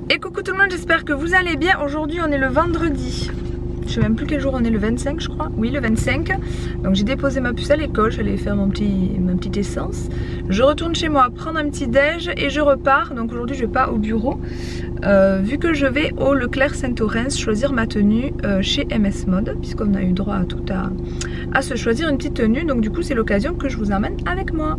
Et coucou tout le monde, j'espère que vous allez bien. Aujourd'hui on est le vendredi. Je sais même plus quel jour on est, le 25 je crois. Oui, le 25. Donc j'ai déposé ma puce à l'école, j'allais faire ma petite essence. Je retourne chez moi prendre un petit déj et je repars. Donc aujourd'hui je vais pas au bureau. Vu que je vais au Leclerc Saint-Orens choisir ma tenue chez MS Mode, puisqu'on a eu droit à se choisir une petite tenue. Donc du coup c'est l'occasion que je vous emmène avec moi.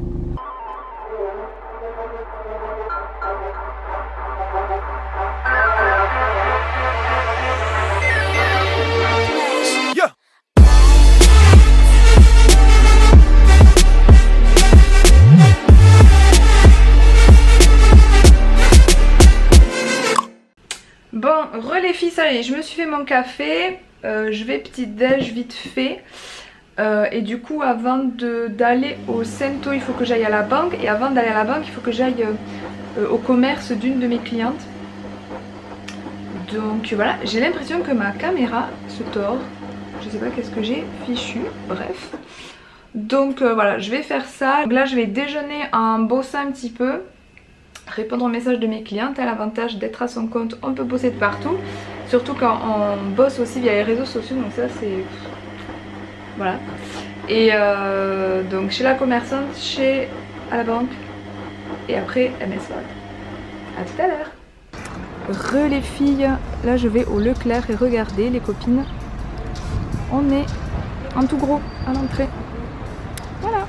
Bon, les filles, ça y est, je me suis fait mon café, je vais petit déj vite fait et du coup avant d'aller au Cento il faut que j'aille à la banque, et avant d'aller à la banque il faut que j'aille au commerce d'une de mes clientes. Donc voilà, j'ai l'impression que ma caméra se tord, je sais pas qu'est-ce que j'ai fichu, bref. Donc voilà, je vais faire ça. Donc là je vais déjeuner en bossant un petit peu, répondre aux messages de mes clientes. À l'avantage d'être à son compte, on peut bosser de partout, surtout quand on bosse aussi via les réseaux sociaux, donc ça c'est... voilà. Et donc chez la commerçante, à la banque et après MS Mode. A tout à l'heure. Les filles, là je vais au Leclerc et regardez les copines, on est en tout gros à l'entrée. Voilà.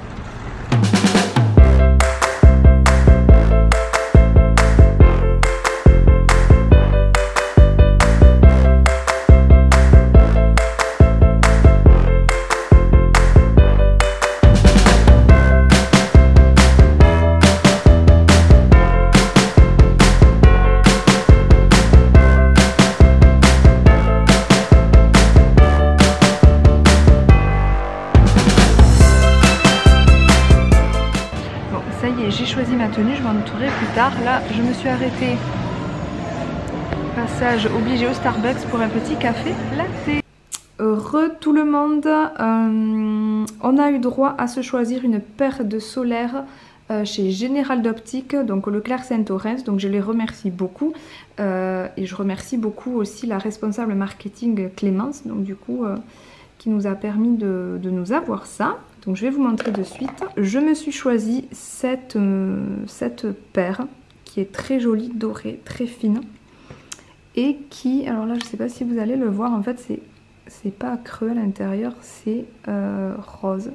J'ai choisi ma tenue, je m'en montrerai plus tard. Là je me suis arrêtée, passage obligé au Starbucks pour un petit café latte. Tout le monde, on a eu droit à se choisir une paire de solaires chez Général d'Optique, donc au Leclerc Saint-Orens, donc je les remercie beaucoup et je remercie beaucoup aussi la responsable marketing Clémence, donc du coup qui nous a permis de nous avoir ça. Donc je vais vous montrer de suite. Je me suis choisi cette paire qui est très jolie, dorée, très fine. Et qui, alors là je ne sais pas si vous allez le voir, en fait c'est pas creux à l'intérieur, c'est rose.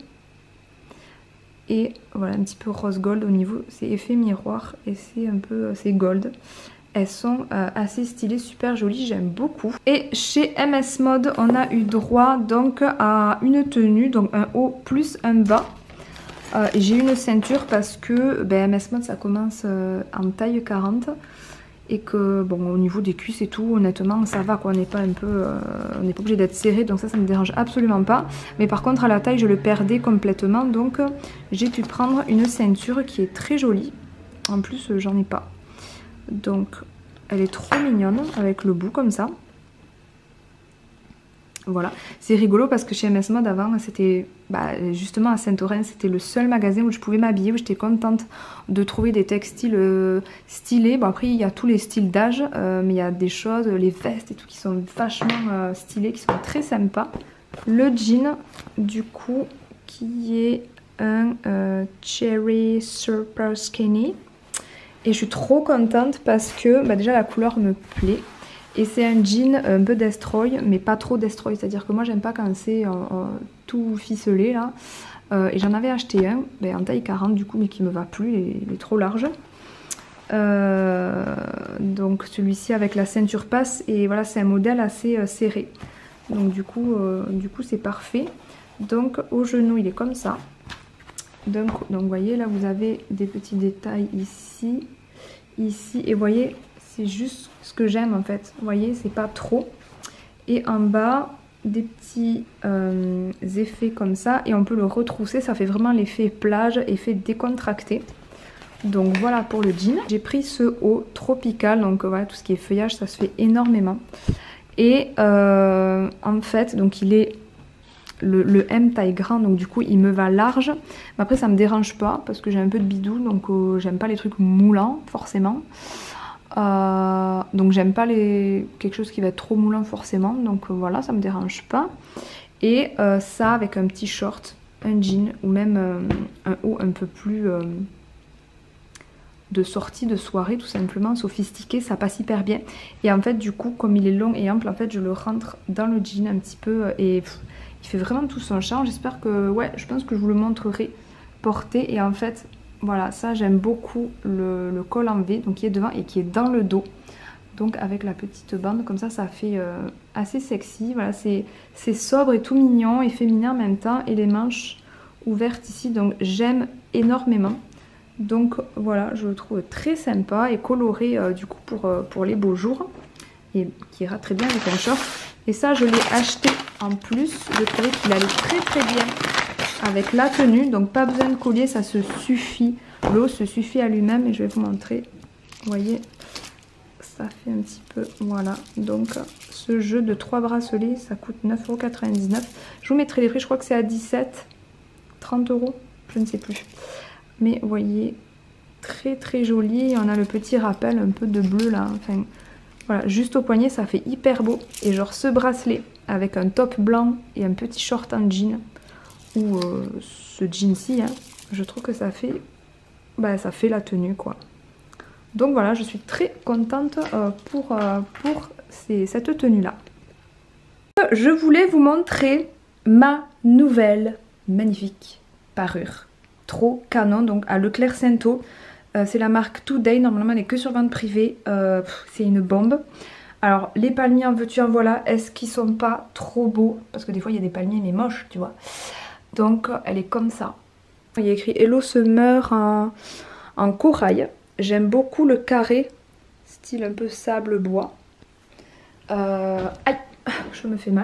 Et voilà, un petit peu rose gold au niveau, c'est effet miroir et c'est un peu, c'est gold. Elles sont assez stylées, super jolies, j'aime beaucoup. Et chez MS Mode, on a eu droit donc à une tenue, donc un haut plus un bas. Et j'ai une ceinture parce que MS Mode ça commence en taille 40. Et que bon, au niveau des cuisses et tout, honnêtement ça va quoi, on n'est pas obligé d'être serré, donc ça me dérange absolument pas. Mais par contre à la taille je le perdais complètement, donc j'ai pu prendre une ceinture qui est très jolie. En plus j'en ai pas. Donc elle est trop mignonne avec le bout comme ça. Voilà, c'est rigolo parce que chez MS Mode avant c'était justement à Saint-Orens, c'était le seul magasin où je pouvais m'habiller, où j'étais contente de trouver des textiles stylés. Bon après il y a tous les styles d'âge, mais il y a des choses, les vestes et tout qui sont vachement stylées, qui sont très sympas. Le jean du coup qui est un Cherry Super Skinny. Et je suis trop contente parce que déjà la couleur me plaît. Et c'est un jean un peu destroy, mais pas trop destroy. C'est-à-dire que moi j'aime pas quand c'est tout ficelé là. Et j'en avais acheté un en taille 40 du coup, mais qui me va plus, il est trop large. Donc celui-ci avec la ceinture passe, et voilà, c'est un modèle assez serré. Donc du coup c'est parfait. Donc au genou il est comme ça. Donc vous voyez là vous avez des petits détails ici, et vous voyez c'est juste ce que j'aime en fait, vous voyez c'est pas trop. Et en bas des petits effets comme ça, et on peut le retrousser, ça fait vraiment l'effet plage, effet décontracté. Donc voilà pour le jean. J'ai pris ce haut tropical, donc voilà tout ce qui est feuillage ça se fait énormément. Et en fait donc il est le M taille grand, donc du coup il me va large. Mais après ça me dérange pas parce que j'ai un peu de bidou, donc j'aime pas les trucs moulants forcément. Donc j'aime pas quelque chose qui va être trop moulant forcément. Donc voilà, ça me dérange pas. Et ça avec un petit short, un jean ou même un haut un peu plus de sortie de soirée, tout simplement sophistiqué, ça passe hyper bien. Et en fait du coup, comme il est long et ample, en fait je le rentre dans le jean un petit peu et il fait vraiment tout son charme. J'espère que, ouais, je pense que je vous le montrerai porté. Et en fait, voilà, ça j'aime beaucoup le col en V, donc qui est devant et qui est dans le dos. Donc avec la petite bande, comme ça, ça fait assez sexy. Voilà, c'est sobre et tout mignon et féminin en même temps. Et les manches ouvertes ici, donc j'aime énormément. Donc voilà, je le trouve très sympa et coloré du coup pour les beaux jours. Et qui ira très bien avec un short. Et ça, je l'ai acheté en plus. Je trouvais qu'il allait très bien avec la tenue. Donc pas besoin de collier, ça se suffit. Le haut se suffit à lui-même. Et je vais vous montrer. Vous voyez, ça fait un petit peu, voilà. Donc ce jeu de 3 bracelets, ça coûte 9,99 €. Je vous mettrai les prix, je crois que c'est à 17, 30 €, je ne sais plus. Mais vous voyez, très joli. Et on a le petit rappel un peu de bleu là. Enfin, voilà, juste au poignet, ça fait hyper beau. Et genre ce bracelet avec un top blanc et un petit short en jean, ou ce jean-ci, hein, je trouve que ça fait, ça fait la tenue quoi. Donc voilà, je suis très contente pour cette tenue-là. Je voulais vous montrer ma nouvelle magnifique parure. Trop canon, donc à Leclerc Sainteau. C'est la marque Today, normalement elle n'est que sur vente privée. C'est une bombe. Alors les palmiers en veux-tu en voilà, est-ce qu'ils sont pas trop beaux? Parce que des fois il y a des palmiers mais moches, tu vois. Donc elle est comme ça. Il y a écrit Hello Summer en corail. J'aime beaucoup le carré, style un peu sable bois. Aïe, je me fais mal.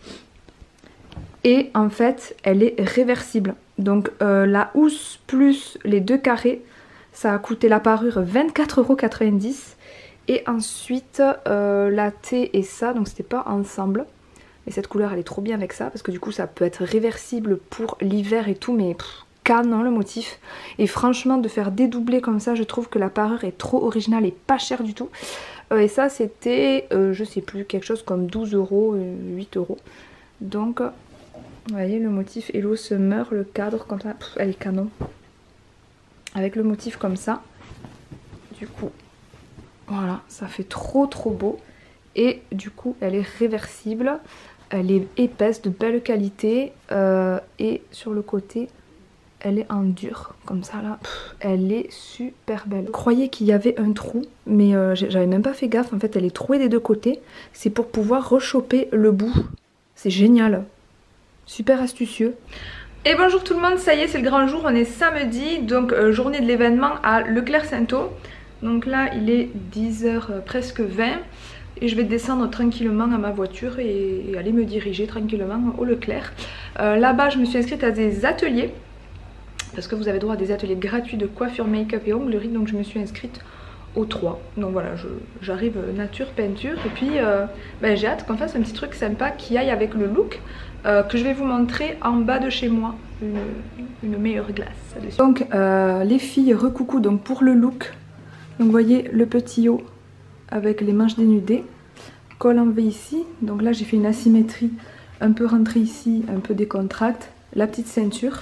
Et en fait, elle est réversible. Donc la housse plus les 2 carrés, ça a coûté la parure 24,90 €. Et ensuite, la T et ça, donc c'était pas ensemble. Et cette couleur, elle est trop bien avec ça, parce que du coup, ça peut être réversible pour l'hiver et tout, mais canon le motif. Et franchement, de faire dédoubler comme ça, je trouve que la parure est trop originale et pas chère du tout. Et ça, c'était, je sais plus, quelque chose comme 12 €, 8 €. Donc, vous voyez le motif Hello Summer, le cadre comme ça, elle est canon. Avec le motif comme ça. Du coup, voilà, ça fait trop beau. Et du coup, elle est réversible. Elle est épaisse, de belle qualité. Et sur le côté, elle est en dur, comme ça là. Elle est super belle. Je croyais qu'il y avait un trou, mais j'avais même pas fait gaffe. En fait, elle est trouée des 2 côtés. C'est pour pouvoir rechoper le bout. C'est génial. Super astucieux. Et bonjour tout le monde, ça y est, c'est le grand jour. On est samedi, donc journée de l'événement à Leclerc Sainteau. Donc là, il est 10 h presque 20. Et je vais descendre tranquillement à ma voiture et aller me diriger tranquillement au Leclerc. Là-bas, je me suis inscrite à des ateliers. Parce que vous avez droit à des ateliers gratuits de coiffure, make-up et onglerie. Donc je me suis inscrite aux 3. Donc voilà, j'arrive nature, peinture. Et puis j'ai hâte qu'on fasse un petit truc sympa qui aille avec le look. Que je vais vous montrer en bas de chez moi. Une meilleure glace. Donc les filles, recoucou, donc pour le look. Donc vous voyez le petit haut avec les manches dénudées. Col en V ici. Donc là j'ai fait une asymétrie. Un peu rentrée ici, un peu décontracte. La petite ceinture.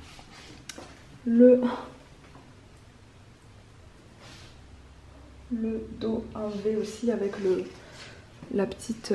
Le dos en V aussi avec la petite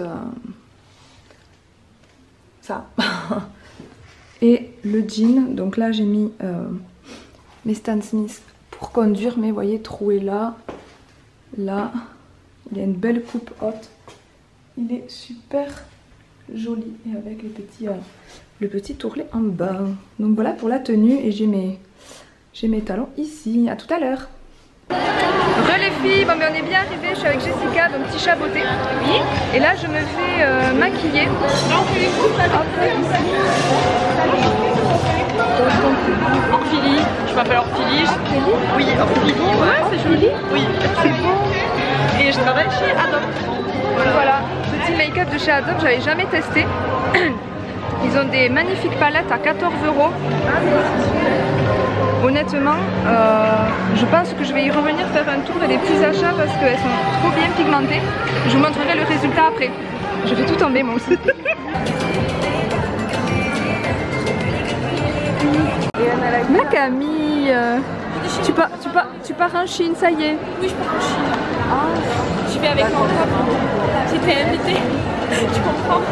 ça et le jean. Donc là j'ai mis mes Stan Smith pour conduire, mais vous voyez, troué là il y a une belle coupe haute, il est super joli et avec le petit ourlet en bas. Donc voilà pour la tenue et j'ai mes talons ici. À tout à l'heure. Les filles, bon, mais on est bien arrivés. Je suis avec Jessica, donc petit chat beauté. Oui. Et là je me fais maquiller. Orphilie, je m'appelle Orphilie. Oui, Orphilie, ouais, c'est joli. Oui, c'est beau. Et je travaille chez Adopt. Voilà, petit make-up de chez Adopt, j'avais jamais testé. Ils ont des magnifiques palettes à 14 €. Honnêtement, je pense que je vais y revenir faire un tour et des petits achats parce qu'elles sont trop bien pigmentées. Je vous montrerai le résultat après. Je fais tout tomber moi aussi. Mais Camille, tu pars en Chine, ça y est. Oui, je pars en Chine. Ah, j'y vais avec mon papa. J'étais invitée. Tu comprends?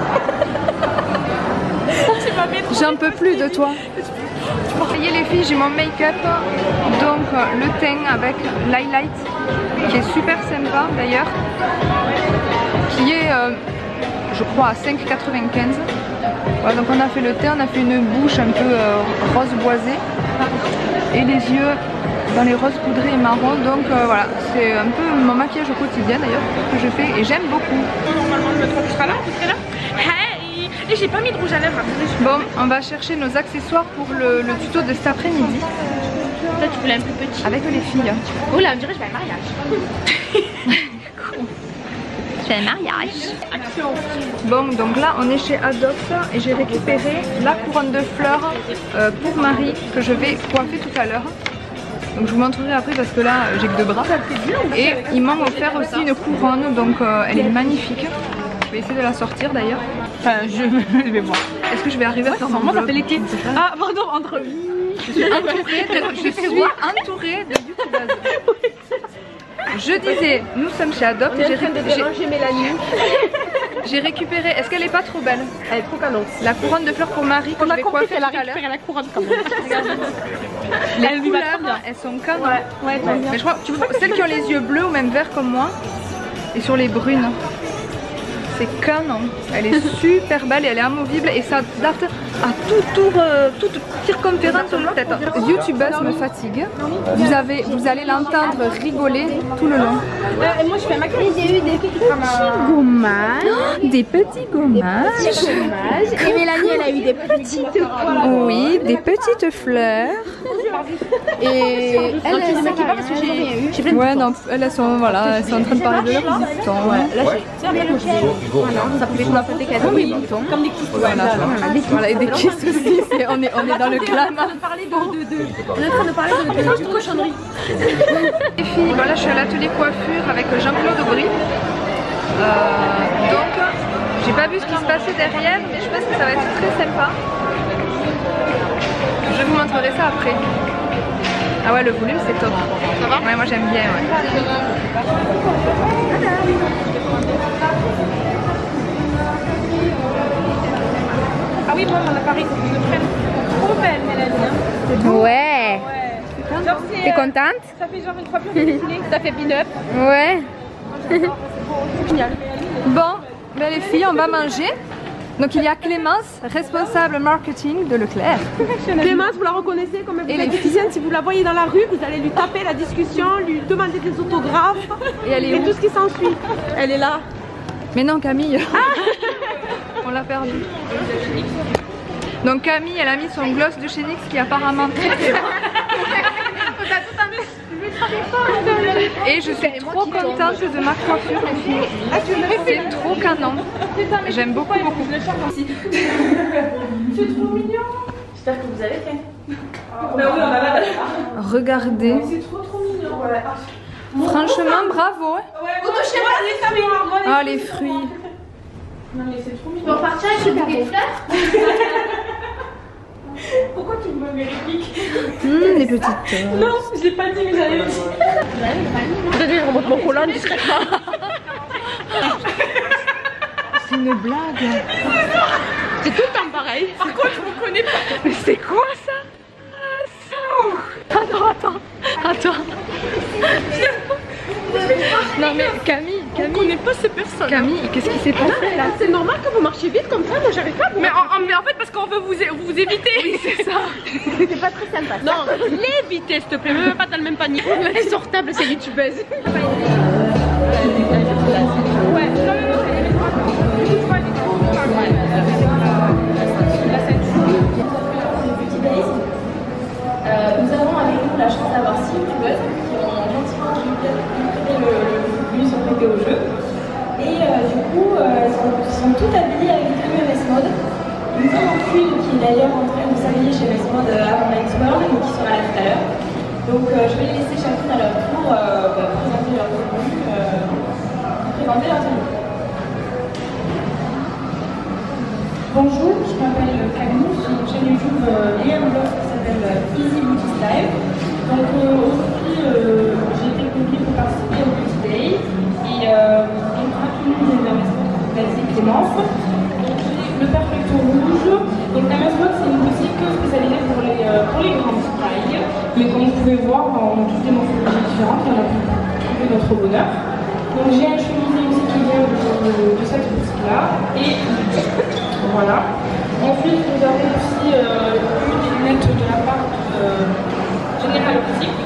J'en peux plus de toi. Voyez les filles, j'ai mon make-up, donc le teint avec l'highlight qui est super sympa d'ailleurs, qui est je crois à 5,95 €. Voilà, donc on a fait le teint, on a fait une bouche un peu rose boisée et les yeux dans les roses poudrés et marron, donc voilà, c'est un peu mon maquillage au quotidien d'ailleurs que je fais et j'aime beaucoup. Normalement le 3 tu seras là, tu serais là. Hey, et j'ai pas mis de rouge à lèvres. Bon, on va chercher nos accessoires pour le tuto de cet après-midi. Là tu voulais un plus petit. Avec les filles. Oh là on dirait que je vais à un mariage. Je fais un mariage. Action. Bon, donc là on est chez Adopt et j'ai récupéré la couronne de fleurs pour Marie que je vais coiffer tout à l'heure. Donc je vous montrerai après parce que là j'ai que 2 bras. Et ils m'ont offert aussi une couronne, donc elle est magnifique. Je vais essayer de la sortir d'ailleurs. Enfin je vais voir. Est-ce que je vais arriver à faire mon vlog? Ça fait l'été. Ah pardon, entre... Je suis entourée de youtubeuses. Je disais, nous sommes chez Adopt et j'ai récupéré, est-ce qu'elle est pas trop belle? Elle est trop canon. La couronne de fleurs pour Marie que je vais coiffer tout à l'heure. La couronne quand même. Les couleurs, elles sont canon. Ouais. Mais je crois, celles qui ont les yeux bleus ou même verts comme moi, et sur les brunes. C'est canon, elle est super belle et elle est amovible et ça adapte à toute circonférence de la tête. Youtubeuse me fatigue. Vous allez l'entendre rigoler tout le long. Et moi je fais un maquillage. J'ai eu des petits gommages. Des petits gommages. Et Mélanie elle a eu des petites fleurs. Oui, des petites fleurs. Et elle ne maquille pas parce que j'ai rien eu. Ouais non, elles sont en train de parler de leur boutons. Voilà, ça fait qu'on des cadeaux, des boutons. Comme des kisses. Voilà, et des kisses aussi, on est dans le glam. On est en train de parler de cochonnerie. Les filles, voilà, je suis à l'atelier coiffure avec Jean-Claude Aubry. Donc, j'ai pas vu ce qui se passait derrière, mais je pense que ça va être très sympa. Je vous montrerai ça après. Ah ouais, le volume c'est top. Ça va? Ouais, moi j'aime bien. Ouais. Ah oui, moi mon appareil, faut que je le prenne. Trop belle, Mélanie. Ouais. T'es contente? Ça fait genre une fois plus défilé. Ça fait pin-up. Ouais. Génial. Bon, ben les filles, on va manger. Donc il y a Clémence, responsable marketing de Leclerc. Clémence, vous la reconnaissez comme esthéticienne. Si vous la voyez dans la rue, vous allez lui taper la discussion, lui demander des autographes et tout ce qui s'ensuit. Elle est là. Mais non, Camille. On l'a perdu. Donc Camille, elle a mis son gloss de chez NYX qui est apparemment très très bon. Et je suis trop contente de ma coiffure, les filles. C'est trop canon. J'aime beaucoup. C'est trop mignon. J'espère que vous avez fait. Regardez. C'est trop mignon. Ouais. Franchement, bravo. Ah, les fruits. Non mais c'est trop mignon. On va partir avec le bouquet de fleurs. Pourquoi tu me vérifies? Les petites. Non, je l'ai pas dit mais j'avais dit. Peut-être que je remonte mon collant discrètement. C'est une blague. C'est tout le temps pareil. Par contre, je vous connais pas. Mais c'est quoi ça? Attends. Non mais Camille. On connaît pas ces personnes. Camille, qu'est-ce qui s'est passé là? C'est normal que vous marchiez vite comme ça, moi j'arrive pas. Mais en fait parce qu'on veut vous éviter. Oui, c'est ça. C'est pas très sympa. Non, l'éviter s'il te plaît, même pas dans le même panier. Insortable, c'est youtubeuse. Nous avons avec nous la chance d'avoir 6 youtubeuses qui ont gentiment sont prêtées au jeu. Et du coup, elles sont toutes habillées avec du MS Mode. Nous avons une qui est d'ailleurs en train de s'habiller chez MS Mode avant Night World, donc qui sera là tout à l'heure. Donc je vais les laisser chacune à leur tour présenter leur tenue. Bonjour, je m'appelle Camille, j'ai une chaîne YouTube et un blog qui s'appelle Easy Beauty Style. Donc aujourd'hui j'ai été conviée pour participer au Beauty Day et donc rapidement j'ai MS Mode basique Clémence. Donc j'ai le Perfecto rouge. Donc MS Mode c'est une boutique spécialisée pour les grandes tailles. Mais comme vous pouvez voir, on a toutes des morphologies différentes, on a pu trouver notre bonheur. Donc j'ai un chemisier aussi qui vient de cette boutique-là. Et voilà. Ensuite, vous avez aussi des lunettes de la part de General Optique.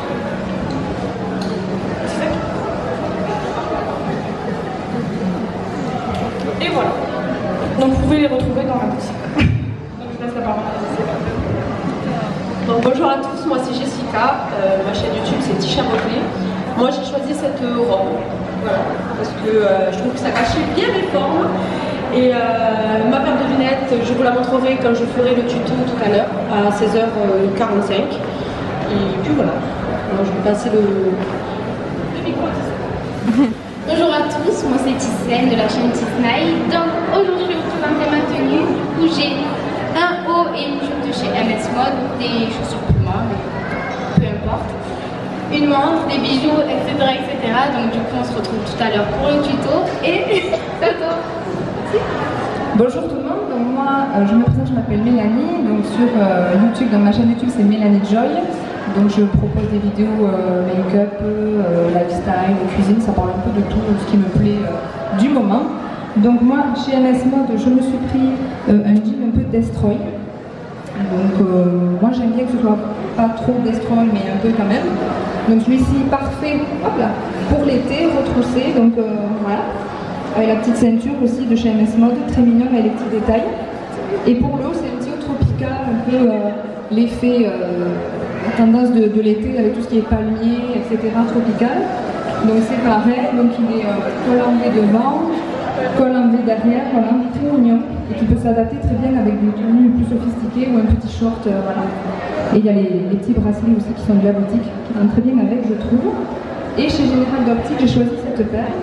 Et voilà. Donc vous pouvez les retrouver dans la boutique. Donc je laisse la parole à Jessica. Donc bonjour à tous, moi c'est Jessica, ma chaîne YouTube c'est Tisha Motley. Moi j'ai choisi cette robe, voilà, parce que je trouve que ça cachait bien mes formes. Et ma paire de lunettes, je vous la montrerai quand je ferai le tuto tout à l'heure, à 16h45. Et puis voilà, alors, je vais passer le micro à Tissa. Bonjour à tous, moi c'est Tissène de la chaîne Tissnaï. Donc aujourd'hui je vais vous présenter ma tenue où j'ai un haut et une jupe de chez MS Mode, des chaussures Puma, mais peu importe, une montre, des bijoux, etc. Donc du coup on se retrouve tout à l'heure pour le tuto et bientôt. Bonjour tout le monde, donc moi je me présente, je m'appelle Mélanie, donc sur YouTube, dans ma chaîne YouTube c'est Mélanie Joy, donc je propose des vidéos make-up, lifestyle, cuisine, ça parle un peu de tout ce qui me plaît du moment. Donc moi chez MS Mode je me suis pris un jean un peu destroy, donc moi j'aime bien que ce soit pas trop destroy mais un peu quand même, donc celui-ci parfait, hop là, pour l'été, retroussé, donc voilà. Avec la petite ceinture aussi de chez MS Mode, très mignonne avec les petits détails. Et pour le haut, c'est un petit haut tropical, un peu l'effet, la tendance de l'été avec tout ce qui est palmier, etc. tropical. Donc c'est pareil, donc il est col enlevé devant, col enlevé derrière, voilà, très mignon. Et qui peut s'adapter très bien avec des tenues plus sophistiquées ou un petit short, voilà. Et il y a les petits bracelets aussi qui sont de la boutique, qui vont très bien avec, je trouve. Et chez General d'Optique, j'ai choisi cette paire.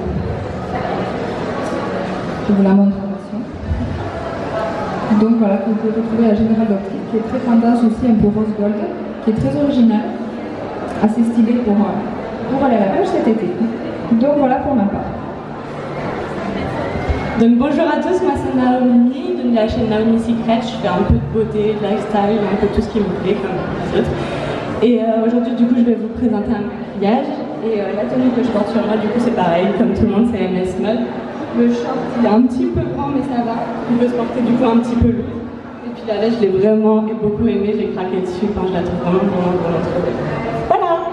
Je vous la montre en version. Donc voilà, que vous pouvez retrouver à General d'Optique, qui est très tendance aussi un peu rose gold, qui est très original, assez stylé pour aller à la plage cet été. Donc voilà pour ma part. Donc bonjour à tous, moi c'est Naomi de la chaîne Naomi Secret. Je fais un peu de beauté, de lifestyle, un peu tout ce qui me plaît comme les autres. Et aujourd'hui du coup je vais vous présenter un maquillage. Et la tenue que je porte sur moi du coup c'est pareil, comme tout le monde c'est MS Mode. Le short il est un petit peu grand mais ça va, il peut se porter du coup un petit peu lourd. Et puis la veste je l'ai vraiment beaucoup aimée, j'ai craqué dessus, enfin je la trouve vraiment trop belle. Voilà.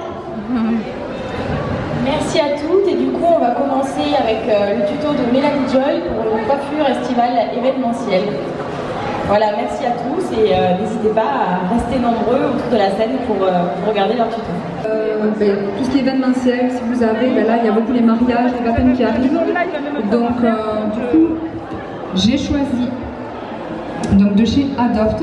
Merci à toutes et du coup on va commencer avec le tuto de Mélanie Joy pour une coiffure estivale événementielle. Voilà, merci à tous et n'hésitez pas à rester nombreux autour de la scène pour regarder leur tuto. Tout ce qui est événementiel, si vous avez, là il y a beaucoup les mariages, les baptêmes qui arrivent. Donc du coup, j'ai choisi donc, de chez Adopt.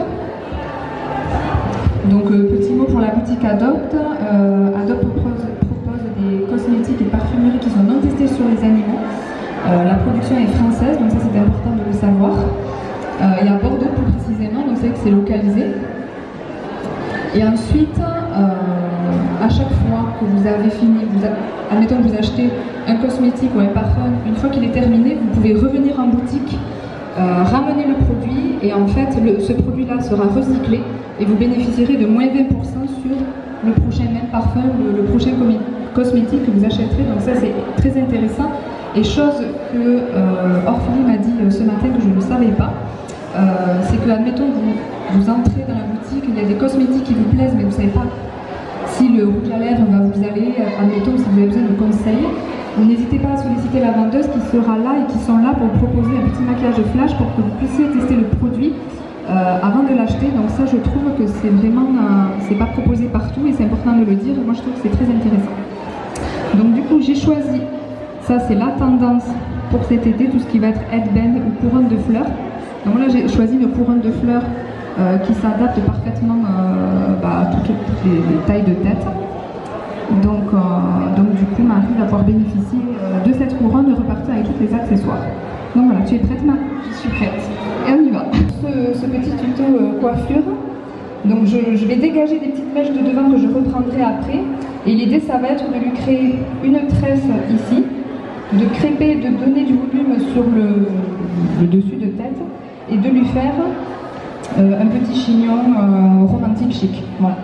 Donc petit mot pour la boutique Adopt. Adopt propose des cosmétiques et parfumeries qui sont non testés sur les animaux. La production est française, donc ça c'est important de le savoir. Et à Bordeaux plus précisément, donc c'est vrai que c'est localisé. Et ensuite, à chaque fois que vous avez fini, admettons que vous achetez un cosmétique ou un parfum, une fois qu'il est terminé, vous pouvez revenir en boutique, ramener le produit et en fait ce produit-là sera recyclé et vous bénéficierez de moins 20% sur le prochain même parfum, le prochain cosmétique que vous achèterez. Donc ça c'est très intéressant et chose que Orphélie m'a dit ce matin que je ne savais pas. C'est que, admettons, vous entrez dans la boutique, il y a des cosmétiques qui vous plaisent, mais vous ne savez pas si le rouge à lèvres va vous aller, admettons, si vous avez besoin de conseils. N'hésitez pas à solliciter la vendeuse qui sera là et qui sont là pour vous proposer un petit maquillage de flash pour que vous puissiez tester le produit avant de l'acheter. Donc ça, je trouve que c'est vraiment, c'est pas proposé partout et c'est important de le dire. Moi, je trouve que c'est très intéressant. Donc du coup, j'ai choisi, ça c'est la tendance pour cet été, tout ce qui va être headband ou couronne de fleurs. Donc là j'ai choisi une couronne de fleurs qui s'adapte parfaitement à toutes les tailles de tête. Donc du coup Marie va pouvoir bénéficier de cette couronne et repartir avec tous les accessoires. Donc voilà, tu es prête Marie? Je suis prête. Et on y va. Ce petit tuto coiffure. Donc je vais dégager des petites mèches de devant que je reprendrai après. Et l'idée ça va être de lui créer une tresse ici, de crêper, de donner du volume sur le dessus de tête et de lui faire un petit chignon romantique chic. Voilà.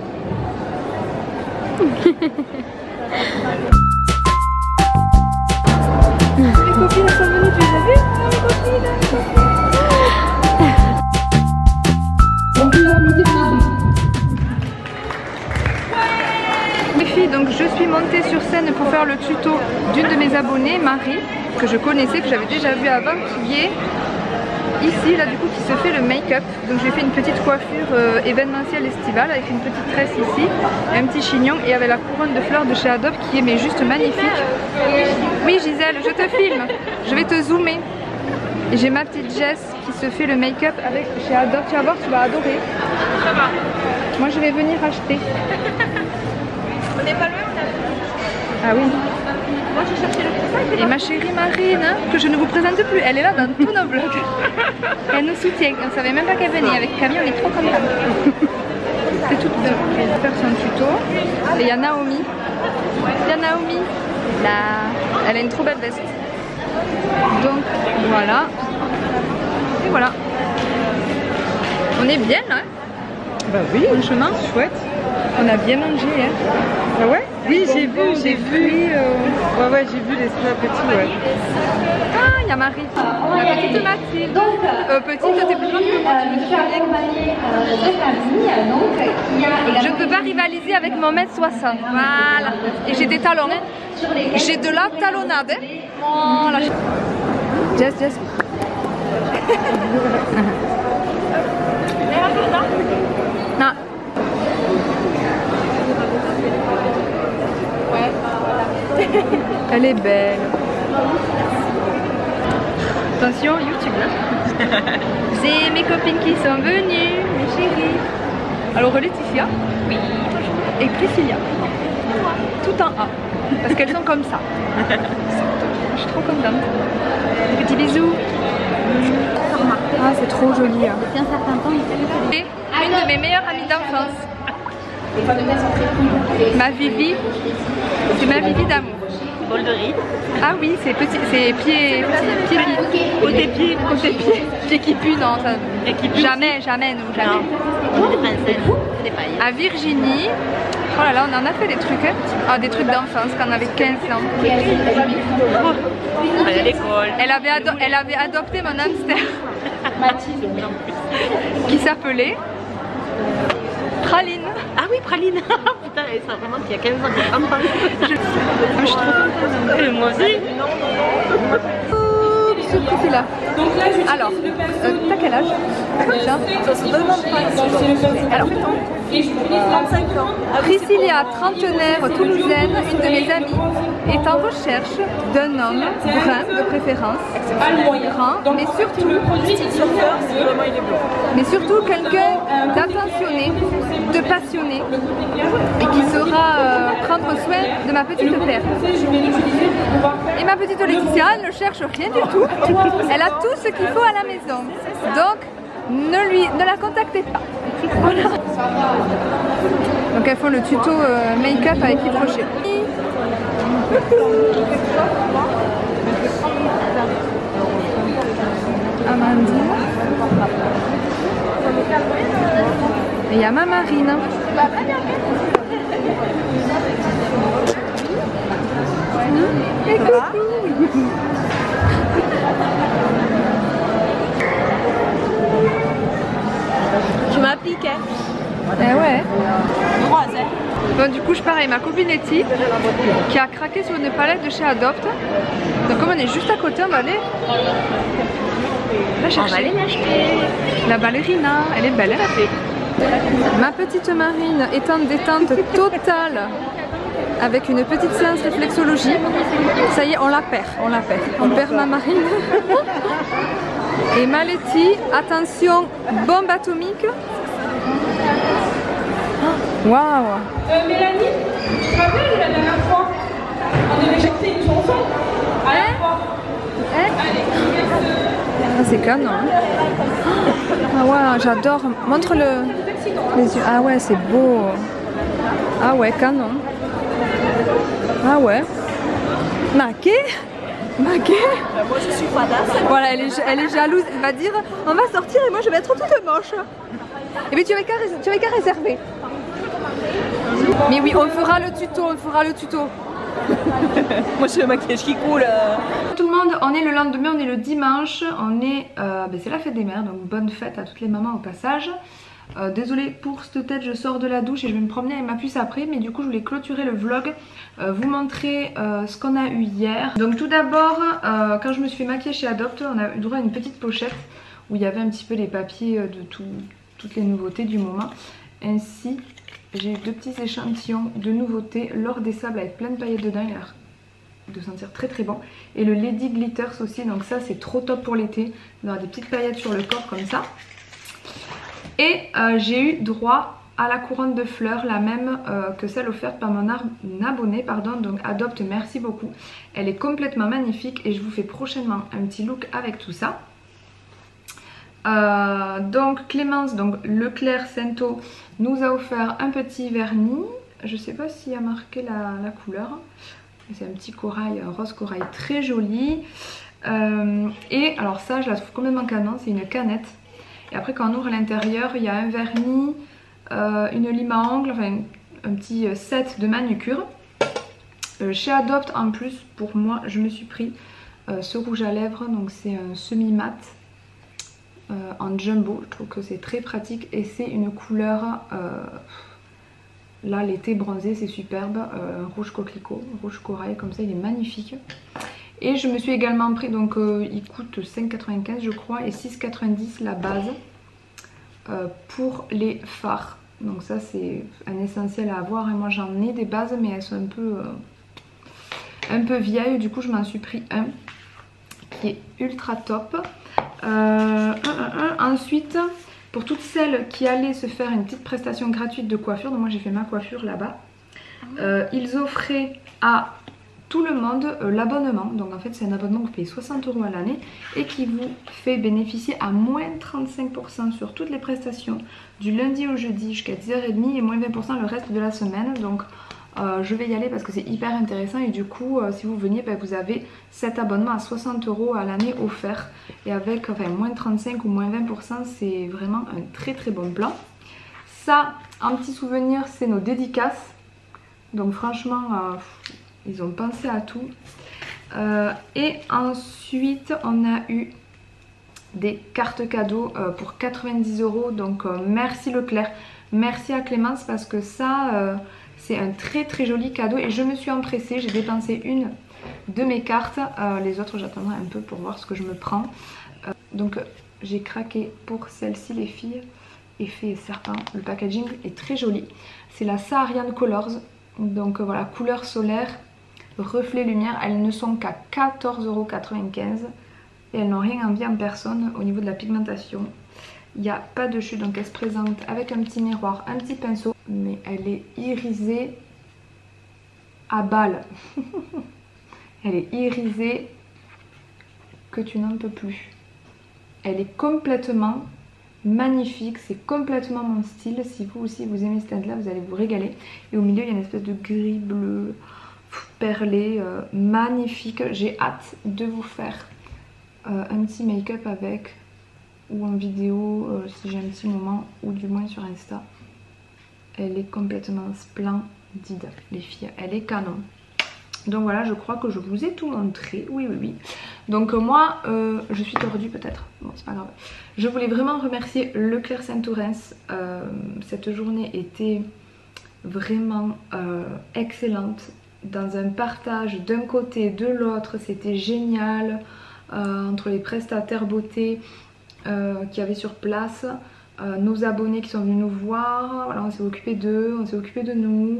Les copines sont venues, tu les as vues? Les copines. Donc il a applaudi Marie. Les filles, donc je suis montée sur scène pour faire le tuto d'une de mes abonnées, Marie, que je connaissais, que j'avais déjà vu avant, qui est ici, là du coup, qui se fait le make-up. Donc j'ai fait une petite coiffure événementielle estivale avec une petite tresse ici, et un petit chignon, et avec la couronne de fleurs de chez Adobe qui est mais juste magnifique. Oui Gisèle, je te filme, je vais te zoomer. Et j'ai ma petite Jess qui se fait le make-up avec chez Adobe. Tu vas voir, tu vas adorer. Ça va. Moi je vais venir acheter. On n'est pas loin, on a... Ah oui. Moi j'ai cherché le petit sac. Et ma chérie Marine, que je ne vous présente plus, elle est là dans tous nos vlogs. Elle nous soutient, on ne savait même pas qu'elle venait. Avec Camille, on est trop contents. C'est tout. Je vais faire son tuto. Et il y a Naomi. Il y a Naomi. Là. Elle a une trop belle veste. Donc voilà. Et voilà. On est bien là. Bah oui. Franchement, chouette. On a bien mangé. Hein. Ah ouais? Oui, j'ai vu. Ouais, J'ai vu les snaps et tout, ouais. Ah, il y a Marie. La petite Mathilde. Petite, t'es plus grande que moi. Je suis accompagnée de Camille, donc il y a Je ne peux pas rivaliser avec mon mètre 60. Voilà. Et j'ai des talons. J'ai de la talonnade. Oh, la... Jess. Non. Elle est belle. Attention, YouTube là. J'ai mes copines qui sont venues, mes chéris. Alors Laetitia, oui, et Priscilla, tout en A, parce qu'elles sont comme ça. Je suis trop contente. Des petits bisous. Ah, c'est trop joli. Hein. depuis un certain temps, Et une de mes meilleures amies d'enfance. Ma Vivi, c'est ma Vivi d'amour. Bol de riz. Ah oui, c'est petit, c'est pied côté pied qui pue, non, ça, jamais, nous, jamais. Non. Des princesses, des pailles. À Virginie, oh là là, on en a fait des trucs, hein. Ah, des trucs d'enfance quand on avait 15 ans. On allait à l'école. Elle avait adopté mon hamster qui s'appelait Praline. Ah oui, Praline. Putain, ça remonte il y a 15 ans. Je suis trop contente. Moi aussi. Ce petit là. Alors, t'as quel âge? Ça se demande pas. Alors, 35 ans. Priscilla, trentenaire, toulousaine, une de mes amies, est en recherche d'un homme brun de préférence, grand, mais surtout quelqu'un d'attentionné, de passionné, et qui saura prendre soin de ma petite Claire. Et ma petite Laetitia, elle ne cherche rien du tout, elle a tout ce qu'il faut à la maison, donc ne la contactez pas. Voilà. Donc elles font le tuto make-up avec Yves Rocher. Amandine. Et il y a ma Marine. Et coucou. Je m'applique. Eh ouais. Droise, hein. Bon, du coup, je pars avec ma copine Letty qui a craqué sur une palette de chez Adopt. Donc, comme on est juste à côté, on va aller la chercher. On va aller l'acheter. La ballerina, elle est belle, elle a fait. Ma petite Marine est en détente totale avec une petite séance réflexologie. Ça y est, on la perd. On perd ma Marine. Et Maletti, attention, bombe atomique. Waouh. Mélanie, tu te rappelles la dernière fois, on devait chanter une chanson à la fois. Allez, Ah, c'est canon. Hein. Ah ouais, j'adore. Montre les yeux. Ah ouais, c'est beau. Ah ouais, canon. Ah ouais. Maquet. Moi je suis badass. Voilà, elle est jalouse. Elle va dire on va sortir et moi je vais être toute moche. Et puis tu avais qu'à réserver. Mais oui, on fera le tuto, Moi j'ai le maquillage qui coule. Tout le monde, on est le lendemain, on est le dimanche, c'est la fête des mères, donc bonne fête à toutes les mamans au passage. Désolée pour cette tête, je sors de la douche et je vais me promener avec ma puce après, mais du coup je voulais clôturer le vlog, vous montrer ce qu'on a eu hier. Donc tout d'abord, quand je me suis fait maquiller chez Adopt, on a eu droit à une petite pochette où il y avait un petit peu les papiers de toutes les nouveautés du moment. Ainsi, j'ai eu 2 petits échantillons de nouveautés, l'or des sables avec plein de paillettes dedans, il a l'air de sentir très très bon. Et le Lady Glitters aussi, donc ça c'est trop top pour l'été, d'avoir des petites paillettes sur le corps comme ça. Et j'ai eu droit à la couronne de fleurs, la même que celle offerte par mon abonné, pardon, donc Adopt, merci beaucoup. Elle est complètement magnifique et je vous fais prochainement un petit look avec tout ça. Donc Clémence, donc Leclerc Cento, nous a offert un petit vernis. Je sais pas s'il y a marqué la couleur. C'est un petit corail, un rose corail très joli. Et alors ça, je la trouve complètement canon, c'est une canette. Et après quand on ouvre à l'intérieur, il y a un vernis, une lime à ongles, enfin un petit set de manucure. Chez Adopt en plus, pour moi, je me suis pris ce rouge à lèvres, donc c'est un semi-mat en jumbo. Je trouve que c'est très pratique et c'est une couleur, là l'été bronzé, c'est superbe, rouge coquelicot, rouge corail comme ça, il est magnifique. Et je me suis également pris, donc il coûte 5,95 je crois et 6,90 la base pour les fards. Donc ça c'est un essentiel à avoir et moi j'en ai des bases mais elles sont un peu vieilles, du coup je m'en suis pris un qui est ultra top. Ensuite, pour toutes celles qui allaient se faire une petite prestation gratuite de coiffure, donc moi j'ai fait ma coiffure là-bas, ils offraient à tout le monde l'abonnement. Donc en fait c'est un abonnement que vous payez 60 € à l'année et qui vous fait bénéficier à moins 35% sur toutes les prestations du lundi au jeudi jusqu'à 10h30 et moins 20% le reste de la semaine. Donc je vais y aller parce que c'est hyper intéressant et du coup si vous veniez, vous avez cet abonnement à 60 € à l'année offert et avec moins 35 ou moins 20%, c'est vraiment un très très bon plan. Ça, en petit souvenir, c'est nos dédicaces. Donc franchement, ils ont pensé à tout. Et ensuite, on a eu des cartes cadeaux pour 90 €. Donc merci Leclerc, merci à Clémence parce que ça... c'est un très très joli cadeau et je me suis empressée, j'ai dépensé une de mes cartes, les autres j'attendrai un peu pour voir ce que je me prends. Donc j'ai craqué pour celle-ci les filles, effet serpent, le packaging est très joli. C'est la Saharian Colors, donc voilà, couleur solaire, reflet lumière, elles ne sont qu'à 14,95 € et elles n'ont rien envie en personne au niveau de la pigmentation. Il n'y a pas de chute, donc elle se présente avec un petit miroir, un petit pinceau, mais elle est irisée à balle. Elle est irisée que tu n'en peux plus. Elle est complètement magnifique, c'est complètement mon style. Si vous aussi vous aimez cette teinte là, vous allez vous régaler. Et au milieu il y a une espèce de gris bleu perlé, magnifique. J'ai hâte de vous faire un petit make-up avec, ou en vidéo si j'ai un petit moment, ou du moins sur Insta. Elle est complètement splendide les filles, elle est canon. Donc voilà, je crois que je vous ai tout montré, oui. Donc moi, je suis tordue peut-être, bon c'est pas grave. Je voulais vraiment remercier Leclerc Saint-Orens, cette journée était vraiment excellente. Dans un partage d'un côté, de l'autre, c'était génial, entre les prestataires beauté qu'il y avait sur place, nos abonnés qui sont venus nous voir, voilà, on s'est occupé d'eux, on s'est occupé de nous.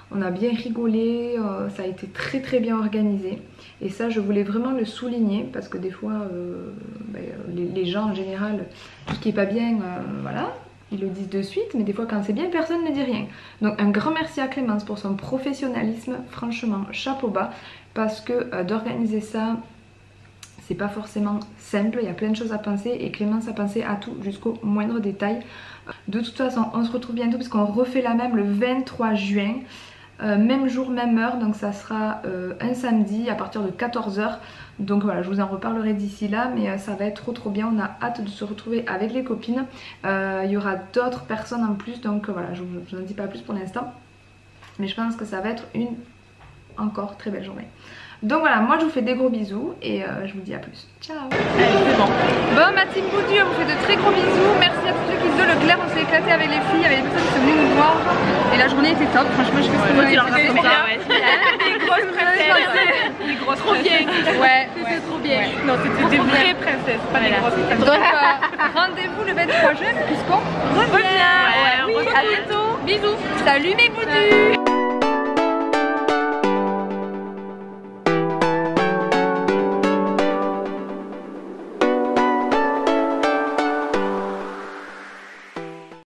On a bien rigolé, ça a été très très bien organisé. Et ça, je voulais vraiment le souligner parce que des fois, les gens en général, tout ce qui est pas bien, voilà, ils le disent de suite. Mais des fois, quand c'est bien, personne ne dit rien. Donc un grand merci à Clémence pour son professionnalisme. Franchement, chapeau bas. Parce que d'organiser ça, c'est pas forcément simple. Il y a plein de choses à penser. Et Clémence a pensé à tout jusqu'au moindre détail. De toute façon, on se retrouve bientôt parce qu'on refait la même le 23 juin. Même jour, même heure, donc ça sera un samedi à partir de 14 h. Donc voilà, je vous en reparlerai d'ici là, mais ça va être trop bien. On a hâte de se retrouver avec les copines. Il y aura d'autres personnes en plus, donc voilà, je vous en dis pas plus pour l'instant. Mais je pense que ça va être une encore très belle journée. Donc voilà, moi je vous fais des gros bisous et je vous dis à plus. Ciao. C'est bon. Bon, ma team Boudu, on vous fait de très gros bisous. Merci à tous ceux qui se donnent le clair, on s'est éclaté avec les filles, avec les personnes qui sont venues nous voir. Et la journée était top, franchement je fais ce que vous voulez. Des grosses princesses. Des grosses trop bien. Ouais, c'était trop bien. Non, c'était des vraies princesses, pas des grosses princesses. Donc rendez-vous le 23 juin puisqu'on revient. Oui, à bientôt. Bisous. Salut mes Boudus.